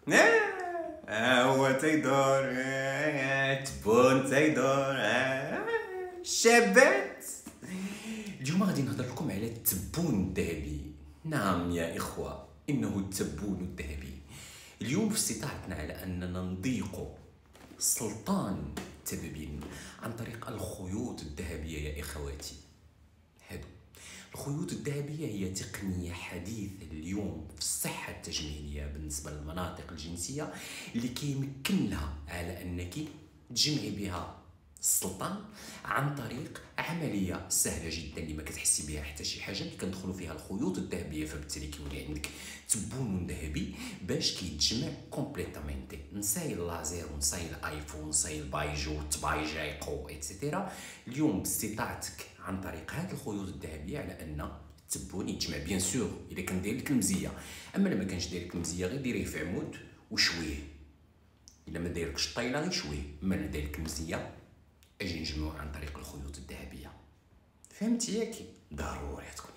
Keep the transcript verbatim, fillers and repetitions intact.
ها هو تيدور، آه، تبون تيدور، آه، شابات. اليوم غادي نهضر لكم على التبون الذهبي. نعم يا إخوة، إنه التبون الذهبي. اليوم في استطاعتنا على أننا نضيق سلطان التبابين عن طريق الخيوط الذهبية يا إخواتي. هادو الخيوط الذهبية هي تقنية حديثة اليوم في الصحة التجميلية بالنسبة للمناطق الجنسية اللي كيمكن لها على أنك تجمعي بها السلطان عن طريق عمليه سهله جدا اللي ما كتحسي بها حتى شي حاجه، اللي كندخلوا فيها الخيوط الذهبيه، فبالتالي كيولي عندك تبون ذهبي باش كيتجمع كومبليتامنتي. نساي اللازير ونساي الايفون ونساي البايجو تبايجيقو ايتترا. اليوم باستطاعتك عن طريق هذه الخيوط الذهبيه على ان التبون يتجمع. بيان سور الا كان داير لك المزيه، اما لما كانش داير لك المزيه غير ديريه في عمود وشويه. الا ما دايركش الطايله غير شويه، اما لا داير لك المزيه اجي نجمعوه عن طريق الخيوط الذهبيه. فهمتي ياكي؟ ضروري تكون